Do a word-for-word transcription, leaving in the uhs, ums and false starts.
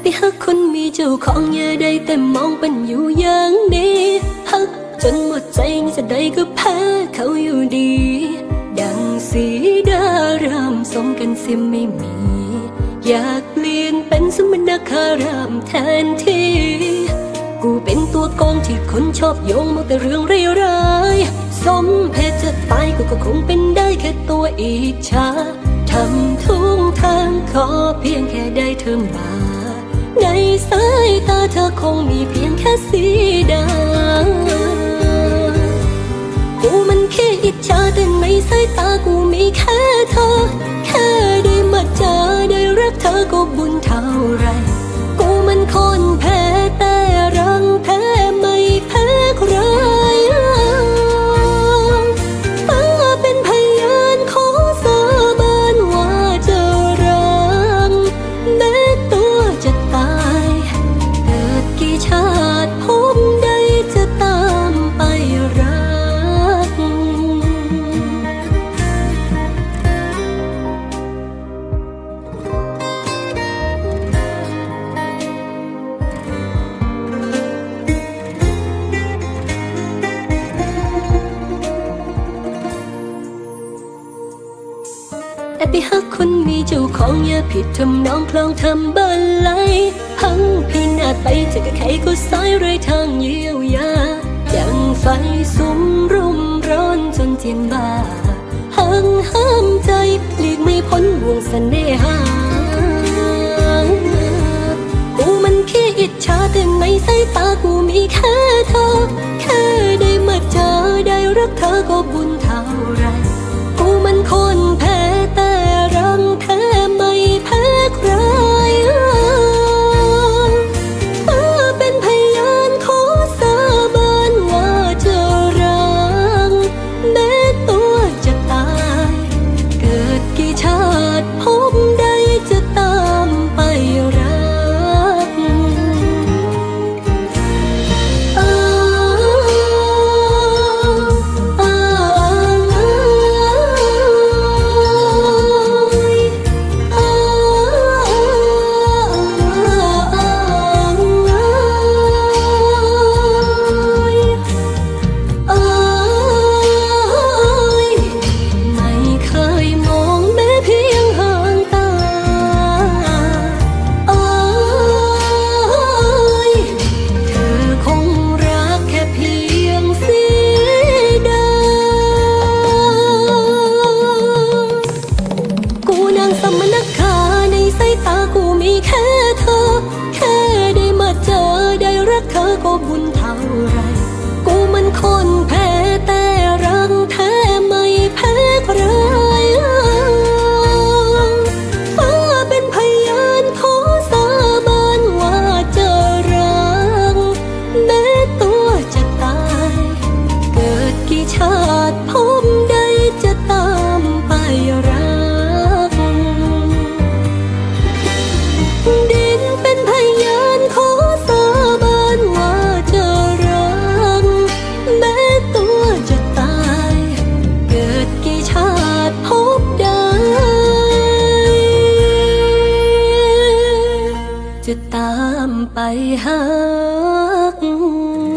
ไปฮักคนมีเจ้าของอย่าได้แต่มองเป็นอยู่อย่างนี้ฮักจนหมดใจจะได้ก็แพ้เขาอยู่ดีดังสีดารามสมกันเสียไม่มีอยากเปลี่ยนเป็นสมณคารามแทนที่กูเป็นตัวโกงที่คนชอบโยงมาแต่เรื่องร้ายๆสมเพศจะตายกูก็คงเป็นได้แค่ตัวอิจฉาทำทุกทางขอเพียงแค่ได้เธอมาในสายตาเธอคงมีเพียงแค่สีดากูมันแค่อิจฉาแต่ในสายตากูมีแค่เธอแค่ได้มาเจอได้รักเธอก็บุญเท่าไรกูมันคนแพ้แต่รังแพ้ไม่แพ้ใครฟ้าเป็นพยานขอสาบานว่าจะรักแม้ตัวจะตายเกิดกี่ชาติพบได้จะตามไปรักแอบไปฮักคนมีเจ้าของอย่าผิดทำน้องคลองทำบันไลพังพินาศไปเจอกับใครก็สายไรทางเยียวยาอย่างไฟสุมรุมร้อนจนเจียนบ่าห่างห้ามใจหลีกไม่พ้นบ่วงเสน่หากูมันแค่อิจฉาแต่ในสายตากูมีแค่เธอแค่ได้มาเจอได้รักเธอก็บุญเท่าไรกูมันคนแพ้แต่รังแพ้ไม่แพ้ใครฟ้าเป็นพยานขอสาบานว่าจะรักแม้ตัวจะตายเกิดกี่ชาติพบได้จะตามไปรักอ้าวบุญเท่าไรกูมันคนแพ้แต่รังแท้ไม่แพ้ใครฟ้าเป็นพยานขอสาบานว่าจะรักแม้ตัวจะตายเกิดกี่ชาติพบได้จะตามไปรักดินเป็นพยานขอสาบานว่าจะรักแม้ตัวจะตายเกิดกี่ชาติพบได้จะตามไปหา